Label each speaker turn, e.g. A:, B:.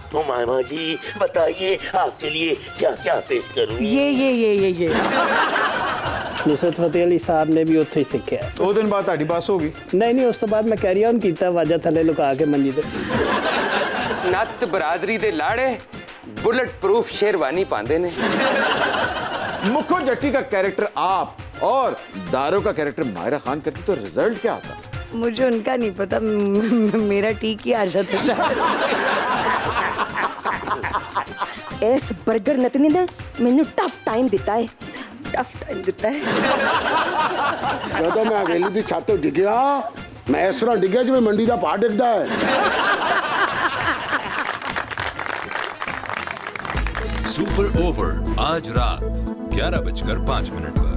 A: तो मामा जी बताइए आपके लिए क्या क्या पेश करूं?
B: ये नुसरत फतेह अली साहब ने भी उत्थे सीखा।
C: 2 दिन बाद ताड़ी बस होगी?
B: नहीं, उस तो बाद मैं कैरी ऑन कीता, वाजा थले लुका के मंजी ते।
D: नत बरादरी दे लाड़े बुलेट प्रूफ शेरवानी पांदे ने।
C: मुखो जट्टी का कैरेक्टर आप और दारो का कैरेक्टर मायरा खान करती तो रिजल्ट क्या आता?
E: मुझे उनका नहीं पता, मेरा ठीक ही आ जाता शायद। इस बर्गर नतनी ने मैंने टफ टाइम दिता है।
F: ਜਦੋਂ मैं हवेली की छत डिग्या मैं इस तरह डिग्या जिवें मंडी का भाव डिगदा है।
G: सुपर ओवर आज रात 11:05 पर।